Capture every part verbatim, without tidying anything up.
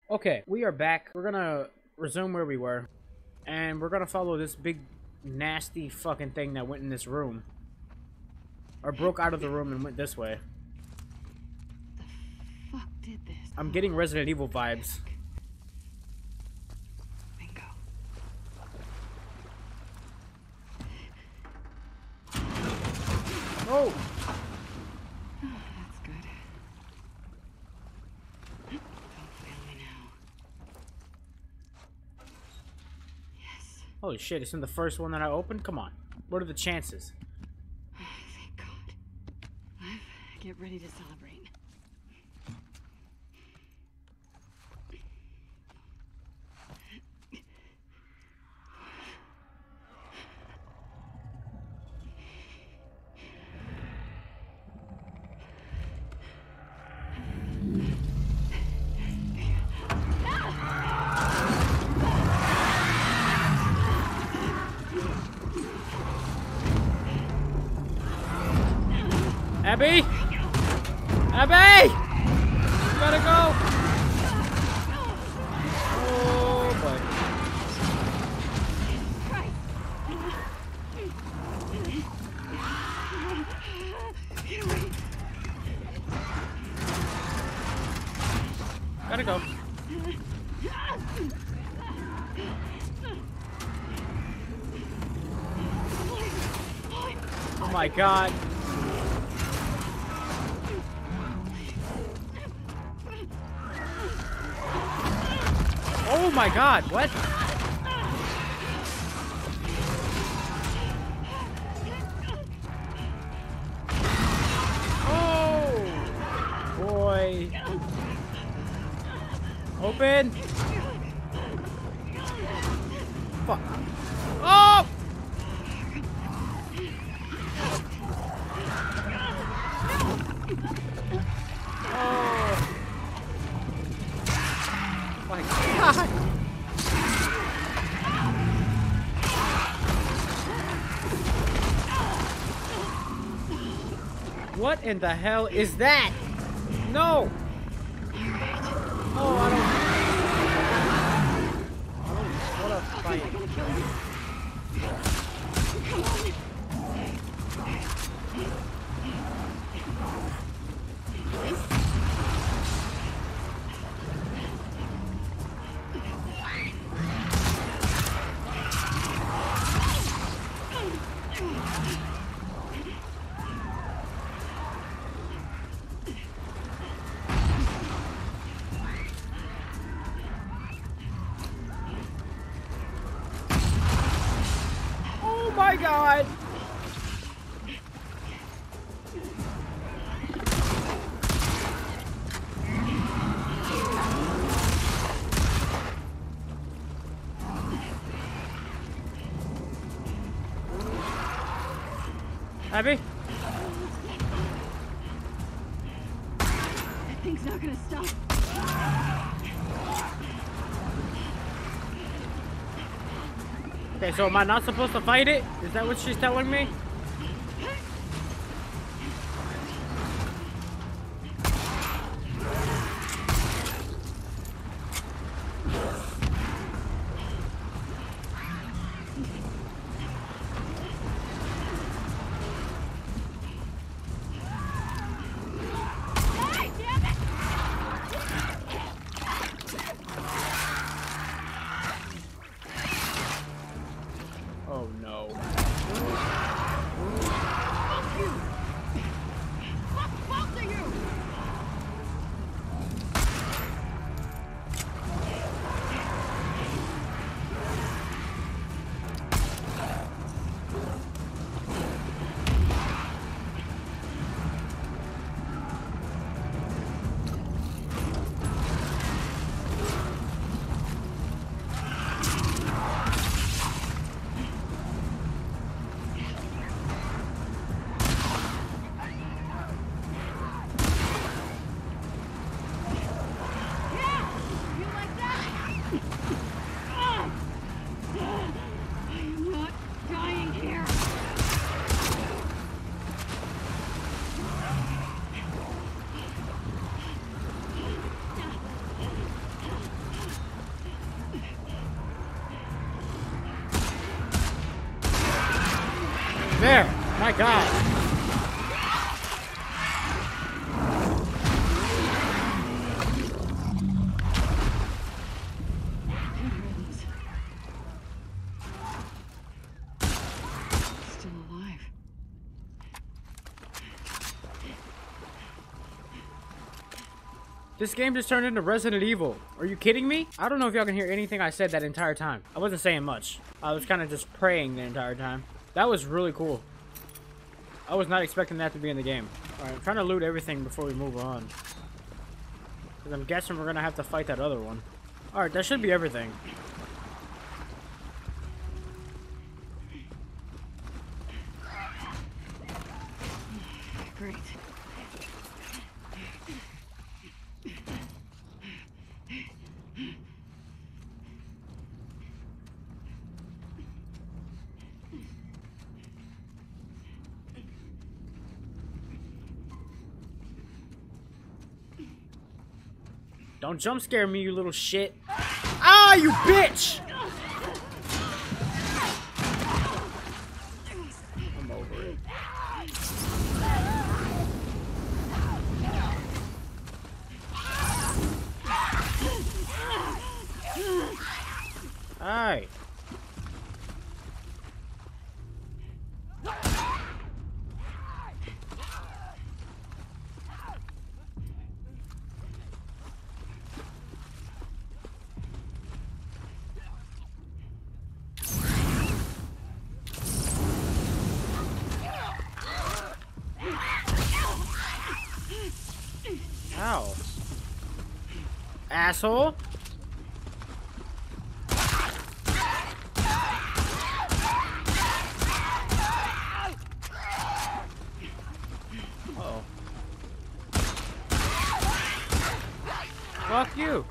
Okay, we are back. We're gonna resume where we were. And we're gonna follow this big, nasty fucking thing that went in this room. Or broke out of the room and went this way. The fuck did this? I'm getting Resident Evil vibes. Bingo. Oh! Oh, that's good. Don't fail me now. Yes. Holy shit, it's in the first one that I opened? Come on. What are the chances? Thank God. I've, get ready to celebrate. Abby! Abby! You gotta go! Oh boy. Gotta go. Oh my God. Oh my God, what? Oh boy. Open. Fuck. Oh! Oh my God. What in the hell is that? No! Oh, I don't... I don't want to fight. Oh my God! Abby? That thing's not gonna stop. Okay, so am I not supposed to fight it? Is that what she's telling me? Oh no. There! My god! Still alive. This game just turned into Resident Evil. Are you kidding me? I don't know if y'all can hear anything I said that entire time. I wasn't saying much. I was kind of just praying the entire time. That was really cool. I was not expecting that to be in the game. Alright, I'm trying to loot everything before we move on. Because I'm guessing we're going to have to fight that other one. Alright, that should be everything. Great. Don't jump scare me, you little shit. Ah, you bitch! I'm over it. Alright. Ow. Asshole. Uh-oh. Fuck you.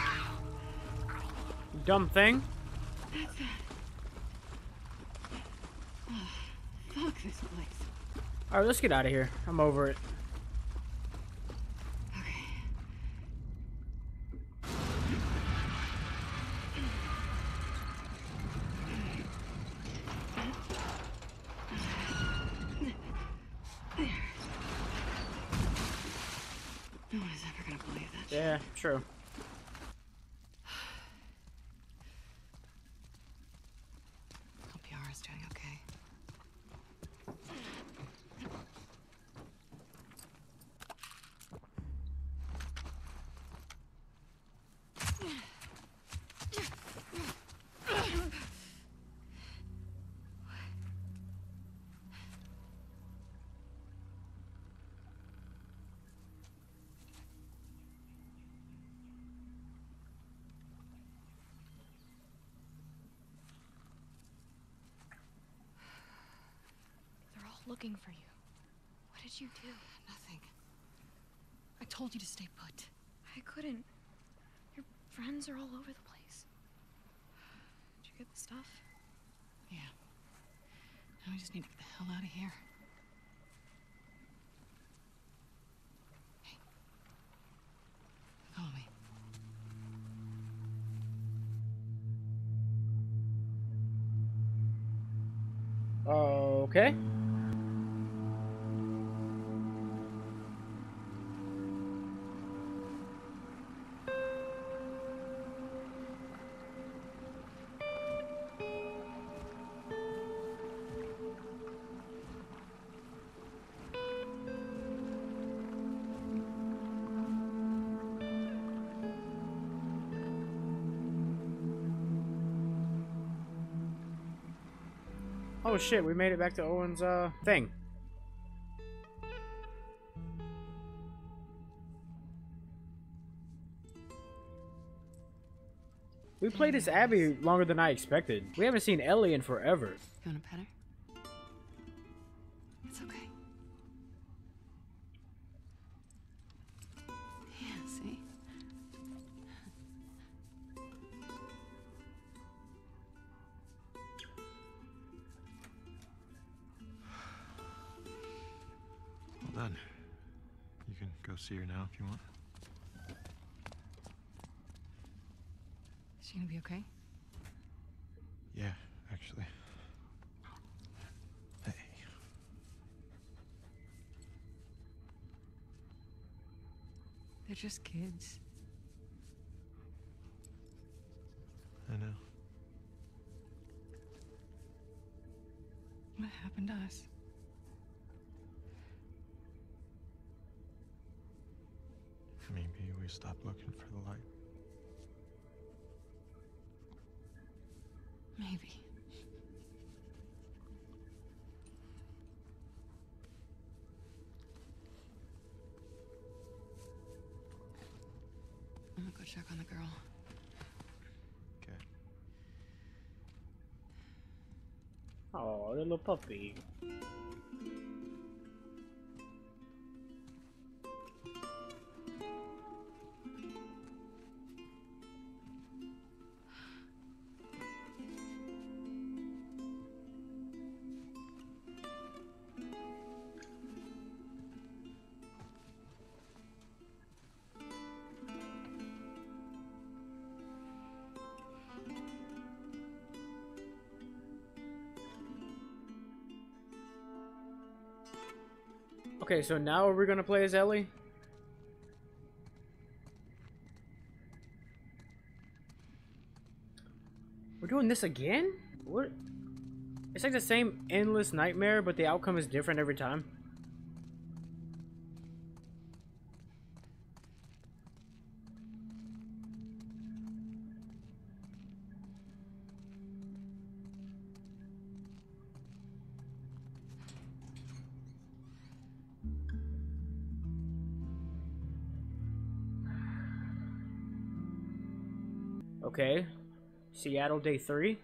Dumb thing. Oh, fuck this place. Alright, let's get out of here. I'm over it. Okay. No one is ever gonna believe that. Yeah, true. Hope Yara's doing okay. They're all looking for you. What did you do? Nothing. I told you to stay put. I couldn't. Your friends are all over the place. Did you get the stuff? Yeah. Now we just need to get the hell out of here. Hey. Follow me. Okay. Oh shit, we made it back to Owen's uh thing. We played as Abby longer than I expected. We haven't seen Ellie in forever. You want to pet her? It's okay. Yeah, see? Well done. You can go see her now if you want. Is she gonna be okay? Yeah, actually. Hey. just kids. I know. What happened to us? Maybe we stopped looking for the light. Maybe. I'm gonna go check on the girl. Okay. Oh, little puppy. Okay, so now we're gonna play as Ellie. We're doing this again? What? It's like the same endless nightmare, but the outcome is different every time. Okay. Seattle day three.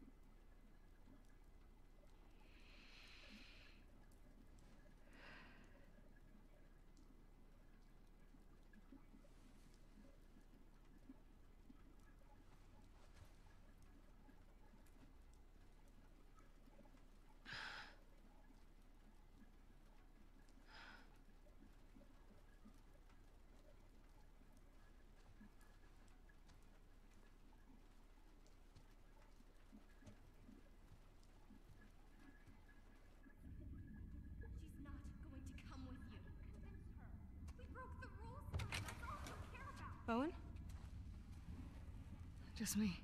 She's not going to come with you. Convince her. We broke the rules, Mom. That's all you care about. Owen? Just me.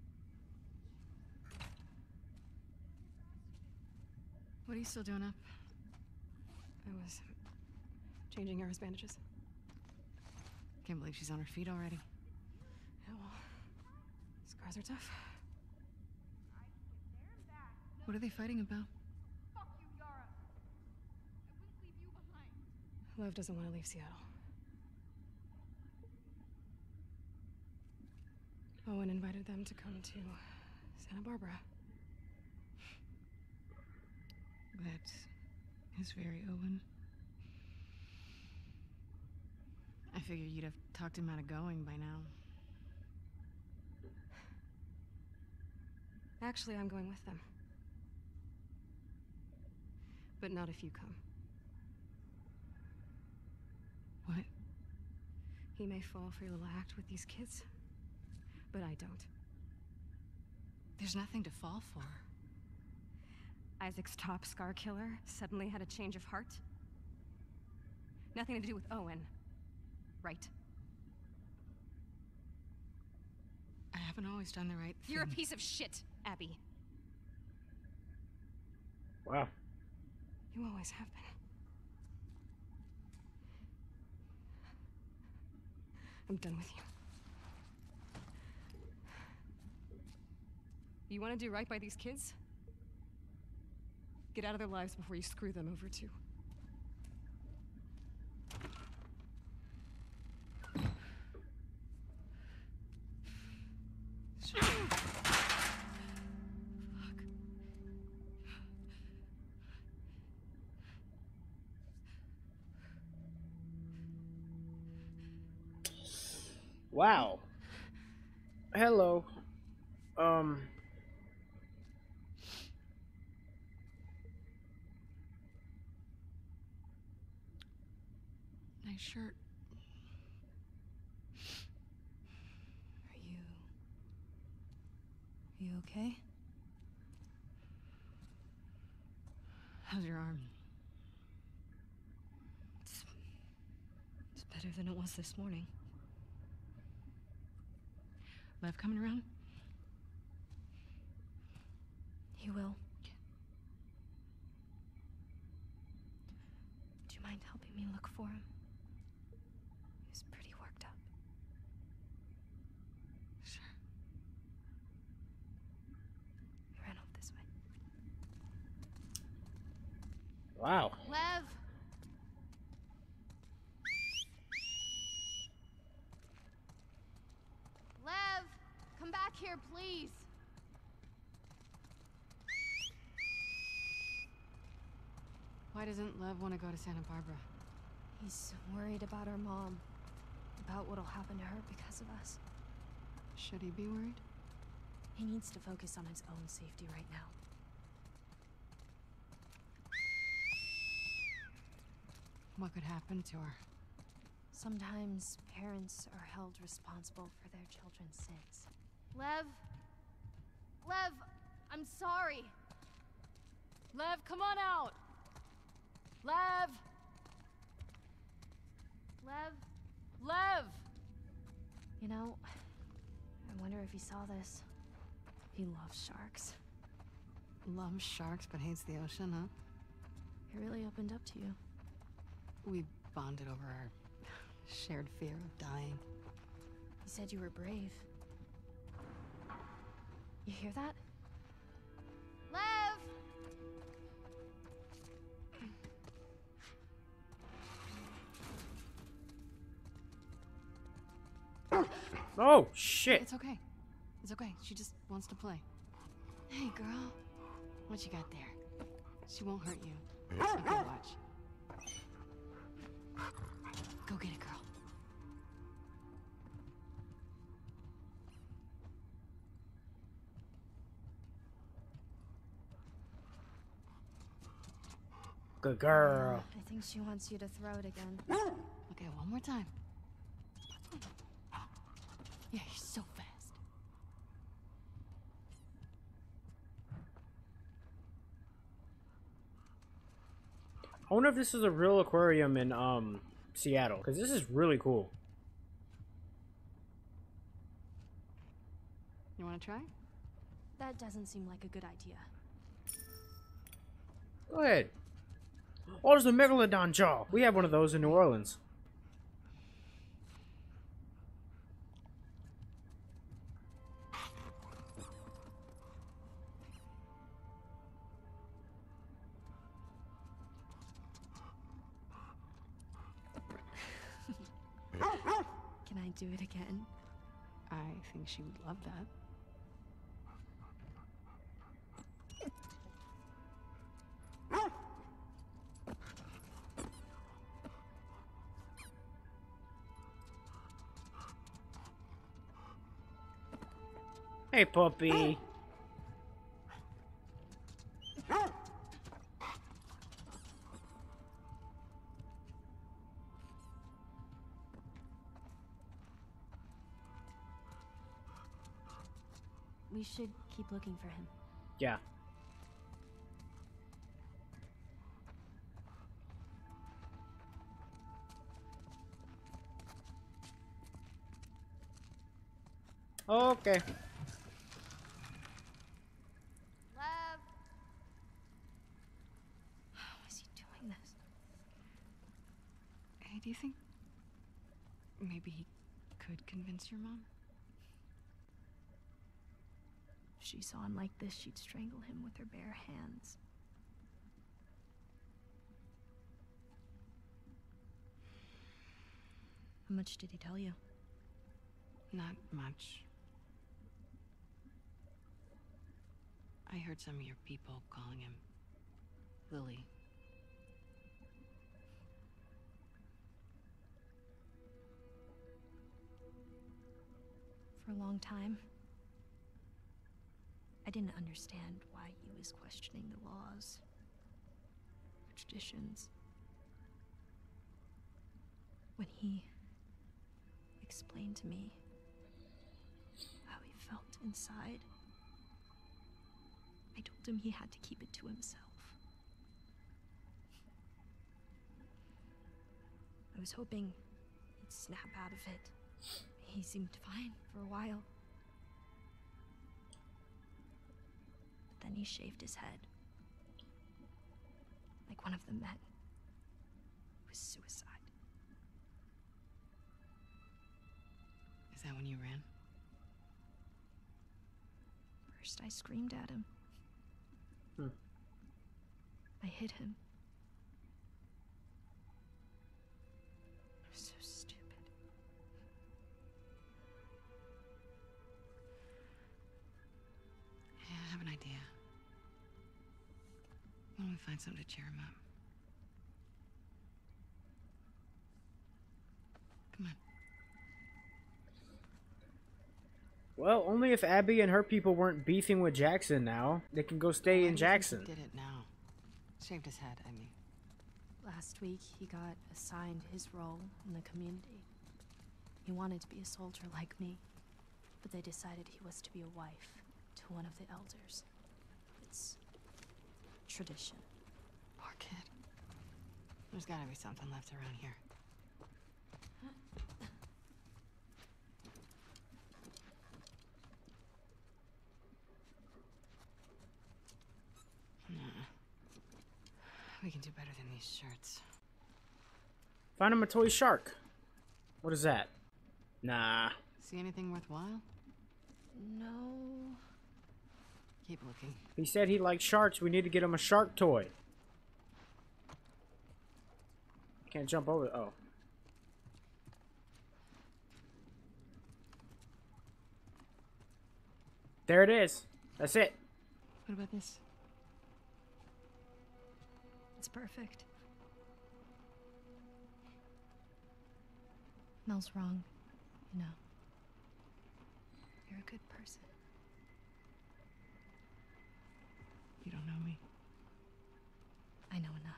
What are you still doing up? I was changing Yara's bandages. Can't believe she's on her feet already. Yeah, well, scars are tough. What are they fighting about? Fuck you, Yara. I wouldn't leave you behind. Lev doesn't want to leave Seattle. Owen invited them to come to Santa Barbara. That is very Owen. I figured you'd have talked him out of going by now. Actually, I'm going with them. But not if you come. What? He may fall for your little act with these kids, but I don't. There's nothing to fall for. Isaac's top scar killer suddenly had a change of heart. Nothing to do with Owen, right? I haven't always done the right thing. You're a piece of shit, Abby. Wow. You always have been. I'm done with you. You want to do right by these kids? Get out of their lives before you screw them over too. Wow. Hello. Um. Nice shirt. Are you... Are you okay? How's your arm? It's... It's better. better than it was this morning. Lev coming around? He will. Do you mind helping me look for him? He was pretty worked up. Sure. He ran off this way. Wow. Lev! Lev! Come back here, please! Why doesn't Lev want to go to Santa Barbara? He's worried about our mom. About what'll happen to her because of us. Should he be worried? He needs to focus on his own safety right now. What could happen to her? Sometimes parents are held responsible for their children's sins. Lev? Lev, I'm sorry. Lev, come on out! Lev! Lev? Lev! You know, I wonder if he saw this. He loves sharks. Loves sharks but hates the ocean, huh? He really opened up to you. We bonded over our shared fear of dying. He said you were brave. You hear that? Lev! Oh, shit. It's okay. It's okay. She just wants to play. Hey, girl. What you got there? She won't hurt you. Okay, watch. Go get it, girl. Good girl. I think she wants you to throw it again. Okay, one more time. Yeah, you're so fast. I wonder if this is a real aquarium in um Seattle, because this is really cool. You want to try? That doesn't seem like a good idea. Go ahead. Oh, there's the Megalodon jaw. We have one of those in New Orleans. Can I do it again? I think she would love that. Hey, puppy. We should keep looking for him. Yeah. Okay. Lev! How is he doing this? Hey, do you think maybe he could convince your mom? If she saw him like this, she'd strangle him with her bare hands. How much did he tell you? Not much. I heard some of your people calling him Lily. For a long time, I didn't understand why he was questioning the laws, the traditions. When he explained to me how he felt inside, I told him he had to keep it to himself. I was hoping snap out of it. He seemed fine for a while. But then he shaved his head. Like one of the men. It was suicide. Is that when you ran? First I screamed at him. Hmm. I hit him. I was so stupid. Yeah, I have an idea. Why don't we find something to cheer him up? Come on. Well, only if Abby and her people weren't beefing with Jackson now. They can go stay Why in do you think Jackson. he did it now. Shaved his head, I mean. Last week, he got assigned his role in the community. He wanted to be a soldier like me, but they decided he was to be a wife to one of the elders. It's tradition. Poor kid. There's gotta be something left around here. Nah. We can do better than these shirts. Find him a toy shark. What is that? Nah. See anything worthwhile? No. Keep looking. He said he likes sharks. We need to get him a shark toy. Can't jump over. Oh. There it is. That's it. What about this? It's perfect. Mel's wrong, you know. You're a good person. You don't know me. I know enough.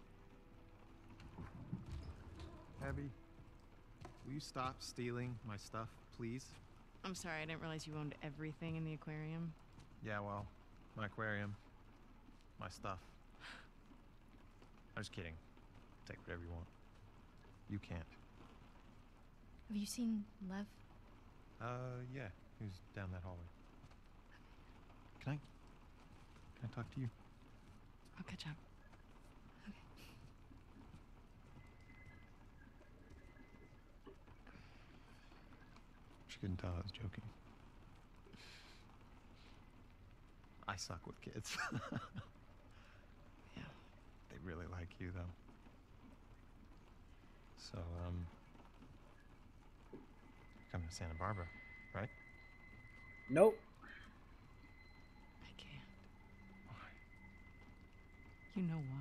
Abby, will you stop stealing my stuff, please? I'm sorry, I didn't realize you owned everything in the aquarium. Yeah, well, my aquarium, my stuff. I'm just kidding. Take whatever you want. You can't. Have you seen Lev? Uh, yeah. Who's down that hallway? Can I... Can I talk to you? I'll catch up. She couldn't tell I was joking. I suck with kids. Yeah. They really like you, though. So, um... you're coming to Santa Barbara, right? Nope. I can't. Why? You know why.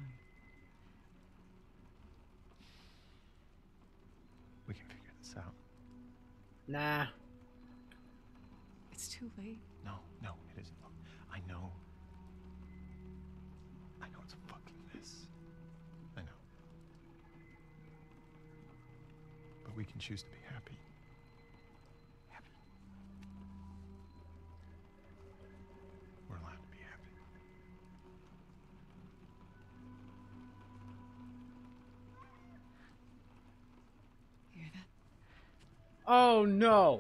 We can figure this out. Nah. It's too late. No, no, it isn't. Look, I know. I know it's a fucking mess. I know. But we can choose to be happy. Happy. We're allowed to be happy. You hear that? Oh no.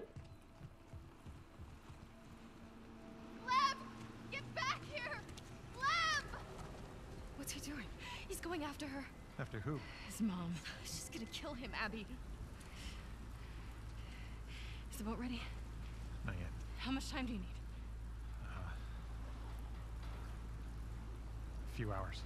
Lev! Get back here! Lev! What's he doing? He's going after her. After who? His mom. She's gonna kill him, Abby. Is the boat ready? Not yet. How much time do you need? Uh, a few hours.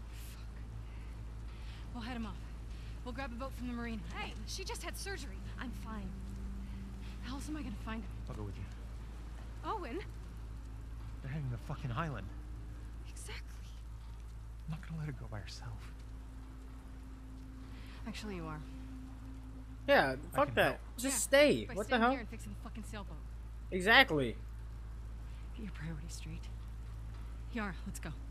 We'll head him off. We'll grab a boat from the marina. Hey, she just had surgery. I'm fine. How else am I gonna find him? I'll go with you. Owen? They're heading to the fucking island. Exactly. I'm not gonna let her go by herself. Actually, you are. Yeah, fuck can that. help. Just Yeah, stay. By What the staying hell? here and fixing the fucking sailboat. Exactly. Get your priorities straight. Yara, let's go.